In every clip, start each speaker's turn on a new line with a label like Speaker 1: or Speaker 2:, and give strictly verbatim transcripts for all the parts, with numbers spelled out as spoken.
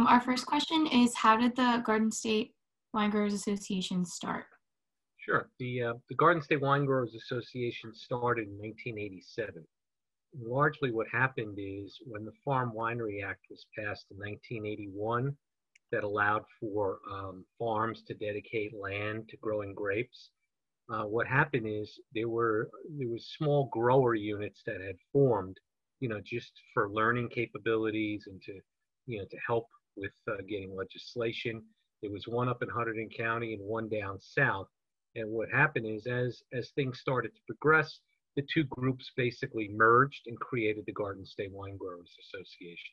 Speaker 1: our first question is, how did the Garden State Wine Growers Association start?
Speaker 2: Sure. The, uh, the Garden State Wine Growers Association started in nineteen eighty-seven. Largely what happened is when the Farm Winery Act was passed in nineteen eighty-one, that allowed for um, farms to dedicate land to growing grapes. Uh, what happened is there were there was small grower units that had formed, you know, just for learning capabilities and to, you know, to help with uh, getting legislation. There was one up in Hunterdon County and one down south. And what happened is as as things started to progress, the two groups basically merged and created the Garden State Wine Growers Association.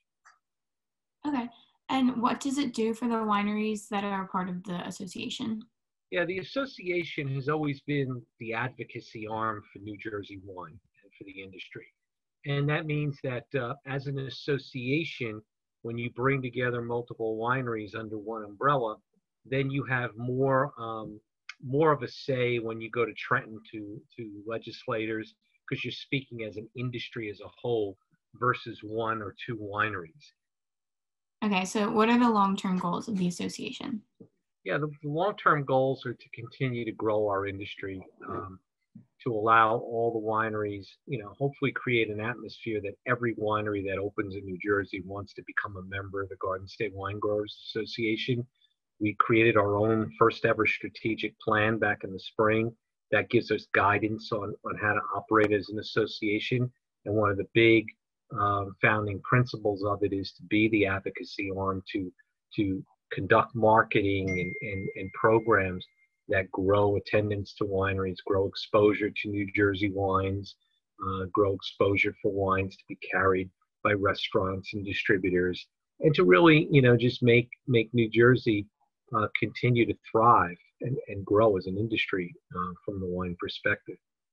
Speaker 1: Okay. And what does it do for the wineries that are part of the association?
Speaker 2: Yeah, the association has always been the advocacy arm for New Jersey wine and for the industry. And that means that uh, as an association, when you bring together multiple wineries under one umbrella, then you have more um, more of a say when you go to Trenton to, to legislators, because you're speaking as an industry as a whole versus one or two wineries.
Speaker 1: Okay, so what are the long-term goals of the association?
Speaker 2: Yeah, the, the long-term goals are to continue to grow our industry, um, to allow all the wineries, you know, hopefully create an atmosphere that every winery that opens in New Jersey wants to become a member of the Garden State Wine Growers Association. We created our own first ever strategic plan back in the spring that gives us guidance on, on how to operate as an association. And one of the big um, founding principles of it is to be the advocacy arm, to, to conduct marketing and, and, and programs that grow attendance to wineries, grow exposure to New Jersey wines, uh, grow exposure for wines to be carried by restaurants and distributors, and to really, you know, just make, make New Jersey Uh, continue to thrive and, and grow as an industry uh, from the wine perspective.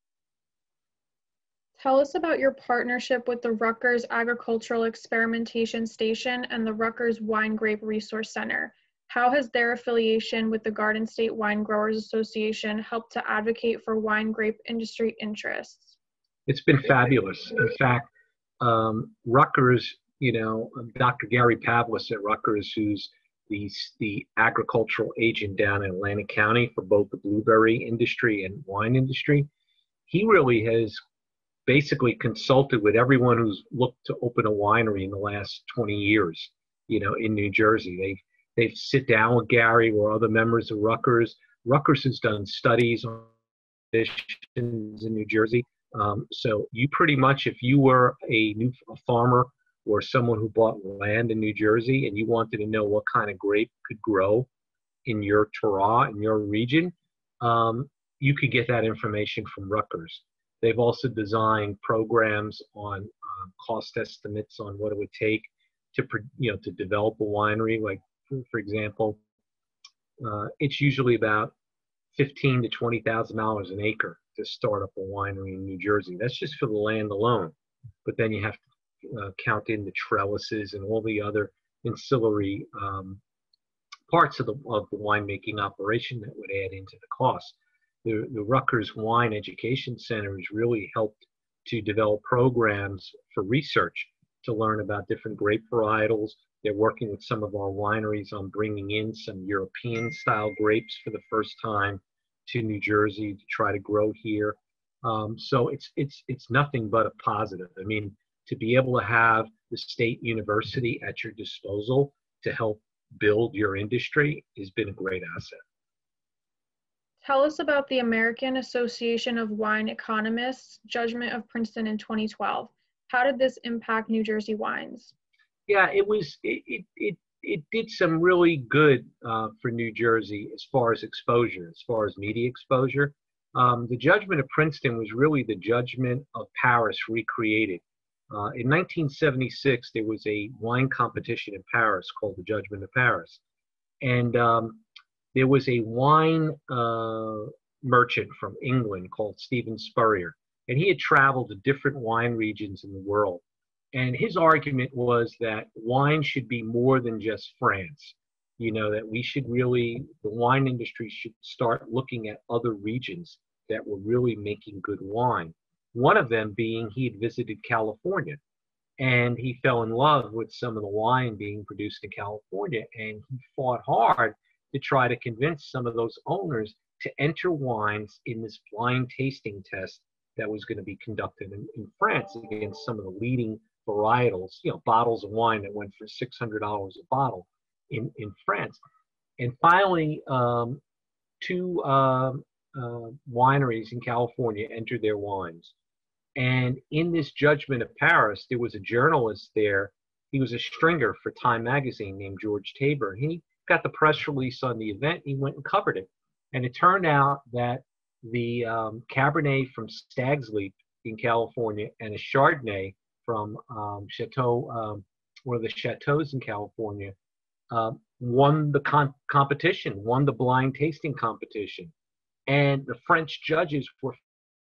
Speaker 3: Tell us about your partnership with the Rutgers Agricultural Experimentation Station and the Rutgers Wine Grape Resource Center. How has their affiliation with the Garden State Wine Growers Association helped to advocate for wine grape industry interests?
Speaker 2: It's been fabulous. In fact, um, Rutgers, you know, Doctor Gary Pavlis at Rutgers, who's the, the agricultural agent down in Atlantic County for both the blueberry industry and wine industry, he really has basically consulted with everyone who's looked to open a winery in the last twenty years, you know, in New Jersey. They've, they've sit down with Gary or other members of Rutgers. Rutgers has done studies on conditions in New Jersey. Um, so you pretty much, if you were a new a farmer or someone who bought land in New Jersey and you wanted to know what kind of grape could grow in your terroir, in your region, um, you could get that information from Rutgers. They've also designed programs on um, cost estimates on what it would take to, you know, to develop a winery. Like, for, for example, uh, it's usually about fifteen to twenty thousand dollars an acre to start up a winery in New Jersey. That's just for the land alone. But then you have to Uh, count in the trellises and all the other ancillary um, parts of the, of the winemaking operation that would add into the cost. The, the Rutgers Wine Education Center has really helped to develop programs for research to learn about different grape varietals. They're working with some of our wineries on bringing in some European style grapes for the first time to New Jersey to try to grow here. Um, so it's, it's, it's nothing but a positive. I mean, to be able to have the state university at your disposal to help build your industry has been a great asset.
Speaker 3: Tell us about the American Association of Wine Economists judgment of Princeton in twenty twelve. How did this impact New Jersey wines?
Speaker 2: Yeah, it was, it, it, it, it did some really good uh, for New Jersey as far as exposure, as far as media exposure. Um, the judgment of Princeton was really the judgment of Paris recreated. Uh, in nineteen seventy-six, there was a wine competition in Paris called the Judgment of Paris. And um, there was a wine uh, merchant from England called Stephen Spurrier. And he had traveled to different wine regions in the world. And his argument was that wine should be more than just France. You know, that we should really, the wine industry should start looking at other regions that were really making good wine. One of them being he had visited California. And he fell in love with some of the wine being produced in California, and he fought hard to try to convince some of those owners to enter wines in this blind tasting test that was going to be conducted in, in France against some of the leading varietals, you know, bottles of wine that went for six hundred dollars a bottle in, in France. And finally, um, two uh, uh, wineries in California entered their wines. And in this judgment of Paris, there was a journalist there. He was a stringer for Time magazine named George Tabor. He got the press release on the event. He went and covered it. And it turned out that the um, Cabernet from Stag's Leap in California and a Chardonnay from um, Chateau, um, one of the chateaus in California, uh, won the con- competition, won the blind tasting competition. And the French judges were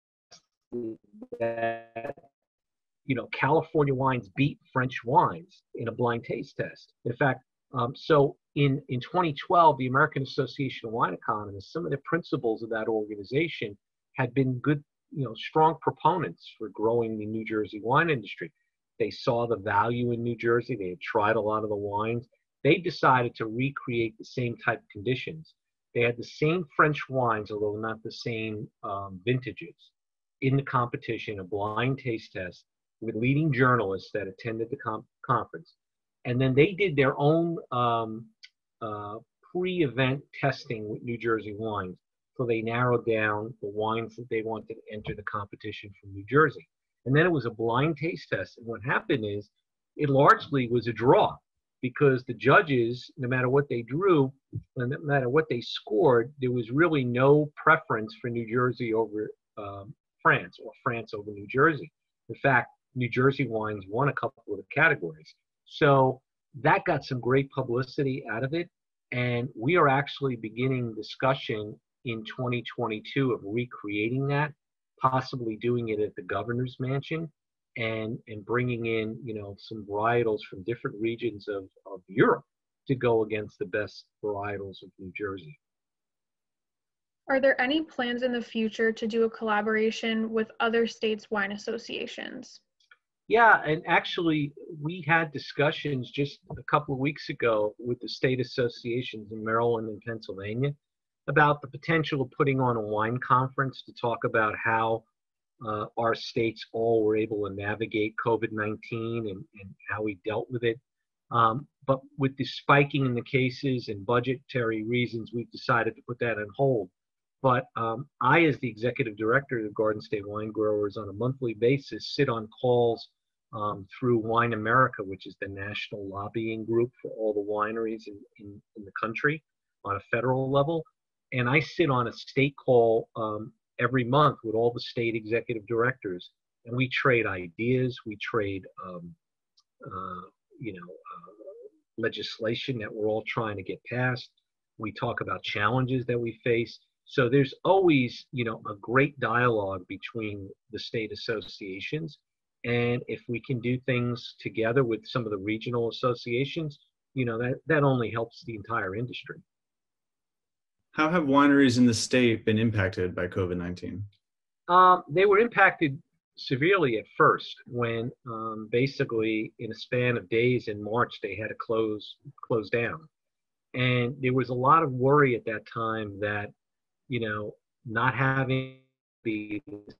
Speaker 2: that, you know, California wines beat French wines in a blind taste test. In fact, um, so in, in twenty twelve, the American Association of Wine Economists, some of the principals of that organization had been good, you know, strong proponents for growing the New Jersey wine industry. They saw the value in New Jersey. They had tried a lot of the wines. They decided to recreate the same type of conditions. They had the same French wines, although not the same um, vintages, in the competition, a blind taste test with leading journalists that attended the com- conference. And then they did their own um, uh, pre-event testing with New Jersey wines. So they narrowed down the wines that they wanted to enter the competition from New Jersey. And then it was a blind taste test. And what happened is it largely was a draw because the judges, no matter what they drew, and no matter what they scored, there was really no preference for New Jersey over um, France or France over New Jersey. In fact, New Jersey wines won a couple of the categories. So that got some great publicity out of it. And we are actually beginning discussion in twenty twenty-two of recreating that, possibly doing it at the governor's mansion and, and bringing in, you know, some varietals from different regions of, of Europe to go against the best varietals of New Jersey.
Speaker 3: Are there any plans in the future to do a collaboration with other states' wine associations?
Speaker 2: Yeah, and actually, we had discussions just a couple of weeks ago with the state associations in Maryland and Pennsylvania about the potential of putting on a wine conference to talk about how uh, our states all were able to navigate COVID nineteen and, and how we dealt with it. Um, but with the spiking in the cases and budgetary reasons, we've decided to put that on hold. But um, I, as the executive director of the Garden State Wine Growers, on a monthly basis, sit on calls um, through Wine America, which is the national lobbying group for all the wineries in, in, in the country on a federal level. And I sit on a state call um, every month with all the state executive directors, and we trade ideas, we trade, um, uh, you know, uh, legislation that we're all trying to get passed. We talk about challenges that we face. So there's always, you know, a great dialogue between the state associations. And if we can do things together with some of the regional associations, you know, that, that only helps the entire industry.
Speaker 4: How have wineries in the state been impacted by COVID nineteen?
Speaker 2: Um, they were impacted severely at first when um, basically in a span of days in March, they had to close, close down. And there was a lot of worry at that time that, you know, not having the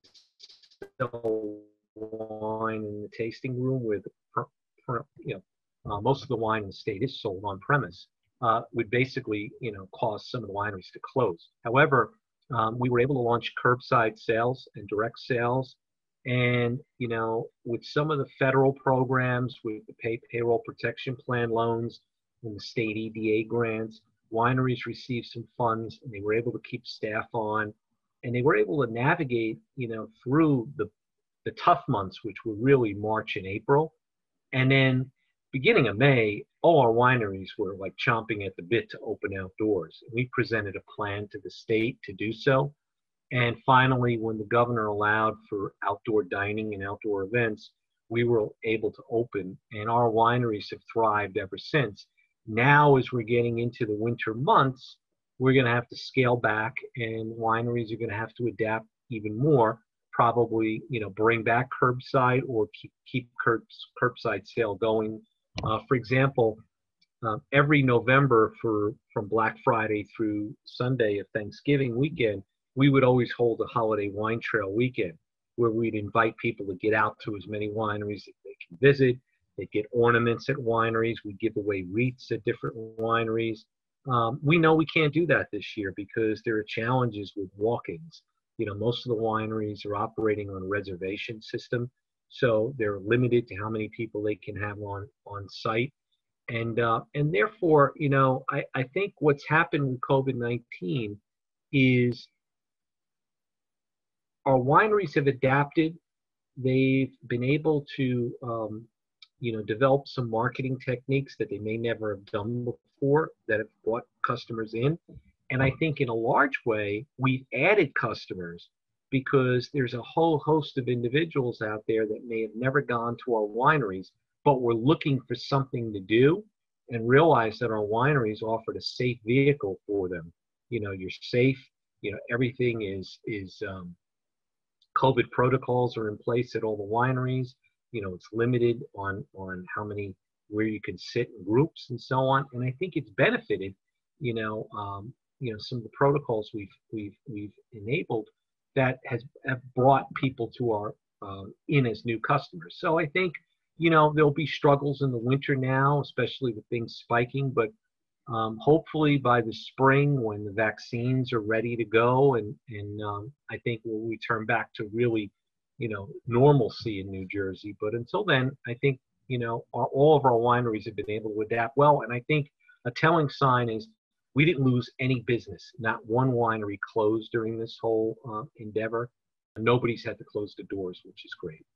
Speaker 2: wine in the tasting room with, you know, uh, most of the wine in the state is sold on premise, uh, would basically, you know, cause some of the wineries to close. However, um, we were able to launch curbside sales and direct sales. And, you know, with some of the federal programs, with the pay, payroll protection plan loans and the state E D A grants, wineries received some funds and they were able to keep staff on, and they were able to navigate, you know, through the, the tough months, which were really March and April. And then beginning of May, all our wineries were like chomping at the bit to open outdoors. We presented a plan to the state to do so. And finally, when the governor allowed for outdoor dining and outdoor events, we were able to open, and our wineries have thrived ever since. Now, as we're getting into the winter months, we're going to have to scale back, and wineries are going to have to adapt even more, probably, you know, bring back curbside or keep, keep curbs, curbside sale going. Uh, for example, uh, every November for from Black Friday through Sunday of Thanksgiving weekend, we would always hold a holiday wine trail weekend where we'd invite people to get out to as many wineries that they can visit. They get ornaments at wineries. We give away wreaths at different wineries. Um, we know we can't do that this year because there are challenges with walk-ins. You know, most of the wineries are operating on a reservation system, so they're limited to how many people they can have on on site. And uh, and therefore, you know, I, I think what's happened with COVID nineteen is our wineries have adapted. They've been able to, um, you know, develop some marketing techniques that they may never have done before that have brought customers in. And I think in a large way, we've added customers because there's a whole host of individuals out there that may have never gone to our wineries, but were looking for something to do and realized that our wineries offered a safe vehicle for them. You know, you're safe, you know, everything is, is um, COVID protocols are in place at all the wineries. You know, it's limited on, on how many, where you can sit in groups and so on. And I think it's benefited, you know, um, you know, some of the protocols we've, we've, we've enabled that has have brought people to our, uh, in as new customers. So I think, you know, there'll be struggles in the winter now, especially with things spiking, but um, hopefully by the spring when the vaccines are ready to go and, and um, I think we'll return back to really, you know, normalcy in New Jersey. But until then, I think, you know, our, all of our wineries have been able to adapt well. And I think a telling sign is we didn't lose any business. Not one winery closed during this whole uh, endeavor. Nobody's had to close the doors, which is great.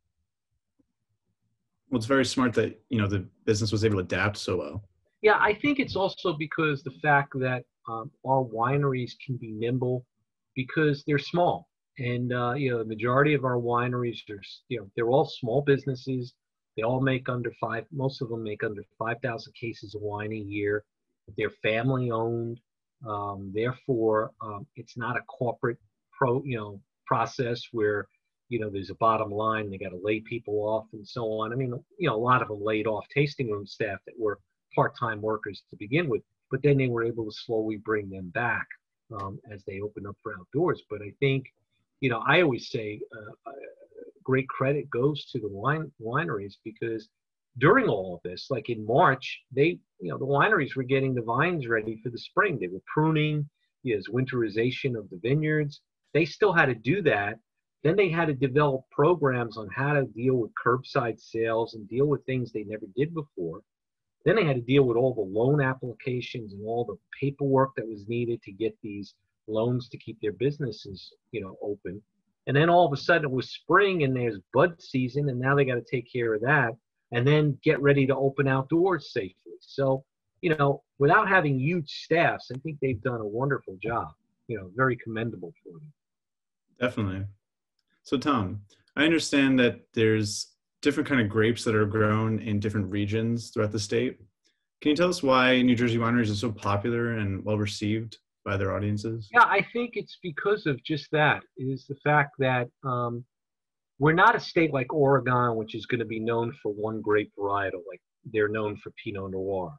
Speaker 4: Well, it's very smart that, you know, the business was able to adapt so well.
Speaker 2: Yeah, I think it's also because the fact that um, our wineries can be nimble because they're small. And, uh, you know, the majority of our wineries are, you know, they're all small businesses. They all make under five, most of them make under five thousand cases of wine a year. They're family owned. Um, therefore, um, it's not a corporate pro, you know, process where, you know, there's a bottom line, they got to lay people off and so on. I mean, you know, a lot of them laid off tasting room staff that were part-time workers to begin with, but then they were able to slowly bring them back um, as they open up for outdoors. But I think, you know, I always say uh, great credit goes to the wine wineries because during all of this, like in March, they, you know, the wineries were getting the vines ready for the spring. They were pruning, you know, winterization of the vineyards. They still had to do that. Then they had to develop programs on how to deal with curbside sales and deal with things they never did before. Then they had to deal with all the loan applications and all the paperwork that was needed to get these loans to keep their businesses, you know, open. And then all of a sudden it was spring and there's bud season, and now they got to take care of that and then get ready to open outdoors safely. So, you know, without having huge staffs, I think they've done a wonderful job, you know, very commendable for them.
Speaker 4: Definitely. So Tom, I understand that there's different kind of grapes that are grown in different regions throughout the state. Can you tell us why New Jersey wineries are so popular and well received by their audiences?
Speaker 2: Yeah, I think it's because of just that, is the fact that um, we're not a state like Oregon, which is going to be known for one grape varietal, like they're known for Pinot Noir.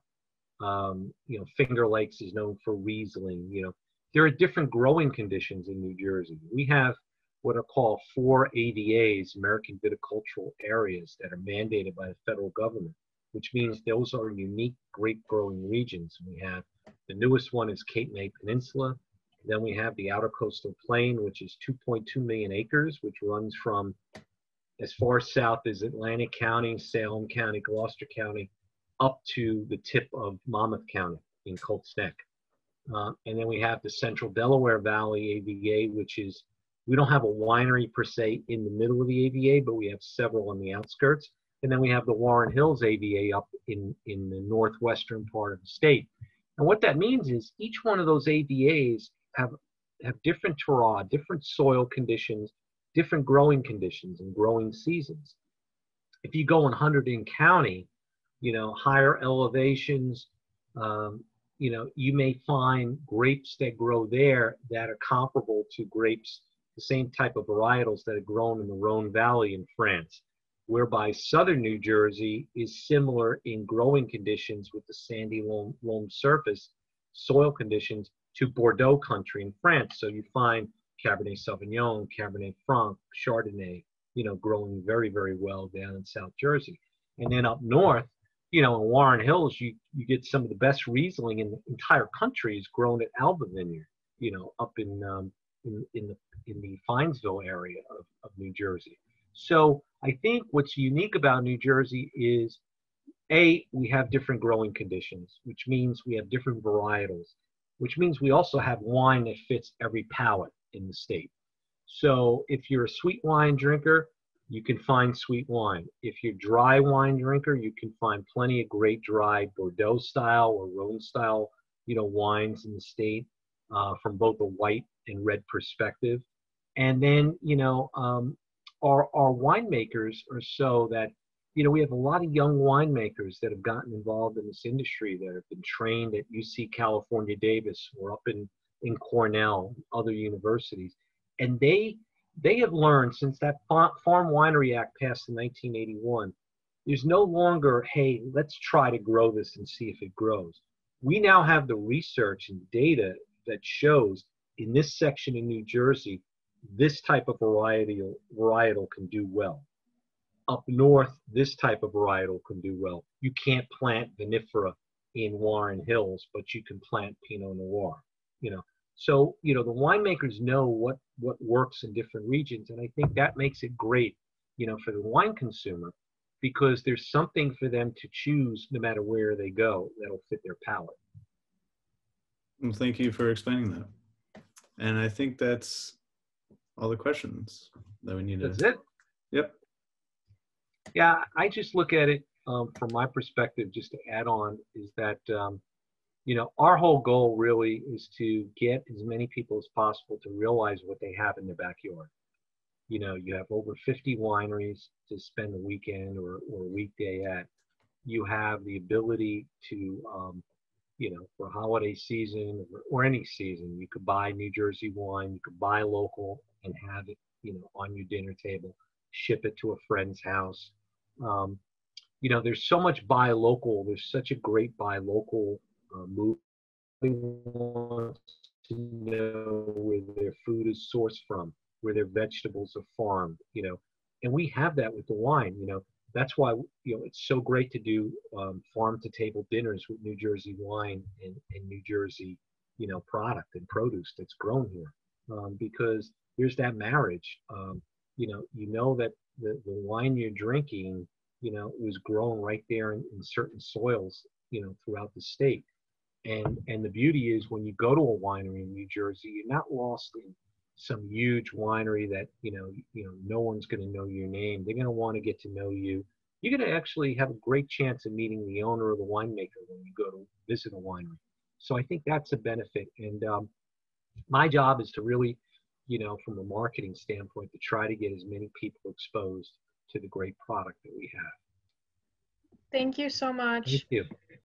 Speaker 2: Um, you know, Finger Lakes is known for Riesling. You know, there are different growing conditions in New Jersey. We have what are called four A V As, American Viticultural Areas, that are mandated by the federal government, which means those are unique grape growing regions. We have the newest one is Cape May Peninsula. Then we have the Outer Coastal Plain, which is two point two million acres, which runs from as far south as Atlantic County, Salem County, Gloucester County, up to the tip of Monmouth County in Colts Neck. Uh, and then we have the Central Delaware Valley A V A, which is, we don't have a winery per se in the middle of the A V A, but we have several on the outskirts. And then we have the Warren Hills A V A up in, in the northwestern part of the state. And what that means is each one of those A V As have, have different terroir, different soil conditions, different growing conditions and growing seasons. If you go in Hunterdon County, you know, higher elevations, um, you know, you may find grapes that grow there that are comparable to grapes the the same type of varietals that are grown in the Rhone Valley in France, whereby southern New Jersey is similar in growing conditions with the sandy loam, loam surface, soil conditions to Bordeaux country in France. So you find Cabernet Sauvignon, Cabernet Franc, Chardonnay, you know, growing very, very well down in South Jersey. And then up north, you know, in Warren Hills, you, you get some of the best Riesling in the entire country is grown at Alba Vineyard, you know, up in, um, in, in, the, in the Finesville area of, of New Jersey. So I think what's unique about New Jersey is, A, we have different growing conditions, which means we have different varietals, which means we also have wine that fits every palate in the state. So if you're a sweet wine drinker, you can find sweet wine. If you're a dry wine drinker, you can find plenty of great dry Bordeaux style or Rhone style, you know, wines in the state uh, from both a white and red perspective. And then, you know, um, our, our winemakers are so that, you know, we have a lot of young winemakers that have gotten involved in this industry that have been trained at U C California Davis or up in, in Cornell, other universities. And they, they have learned since that Farm Winery Act passed in nineteen eighty-one, there's no longer, hey, let's try to grow this and see if it grows. We now have the research and data that shows in this section in New Jersey, this type of varietal, varietal can do well. Up north, this type of varietal can do well. You can't plant vinifera in Warren Hills, but you can plant Pinot Noir, you know. So, you know, the winemakers know what, what works in different regions, and I think that makes it great, you know, for the wine consumer, because there's something for them to choose no matter where they go that'll fit their palate.
Speaker 4: Well, thank you for explaining that. And I think that's all the questions that we need to.
Speaker 2: That's it?
Speaker 4: Yep.
Speaker 2: Yeah, I just look at it um, from my perspective, just to add on, is that, um, you know, our whole goal really is to get as many people as possible to realize what they have in their backyard. You know, you have over fifty wineries to spend a weekend or, or a weekday at. You have the ability to, um, you know, for holiday season or, or any season, you could buy New Jersey wine, you could buy local and have it, you know, on your dinner table, ship it to a friend's house. Um, you know, there's so much buy local. There's such a great buy local uh, movement. Wants to know where their food is sourced from, where their vegetables are farmed, you know, and we have that with the wine. You know, that's why, you know, it's so great to do um, farm to table dinners with New Jersey wine and, and New Jersey, you know, product and produce that's grown here, um, because there's that marriage. Um, you know, you know that the, the wine you're drinking, you know, was grown right there in, in certain soils, you know, throughout the state. And, and the beauty is when you go to a winery in New Jersey, you're not lost in some huge winery that, you know, you know, no one's going to know your name. They're going to want to get to know you. You're going to actually have a great chance of meeting the owner or the winemaker when you go to visit a winery. So I think that's a benefit. And um, my job is to really, you know, from a marketing standpoint, to try to get as many people exposed to the great product that we have.
Speaker 3: Thank you so much.
Speaker 2: Thank you.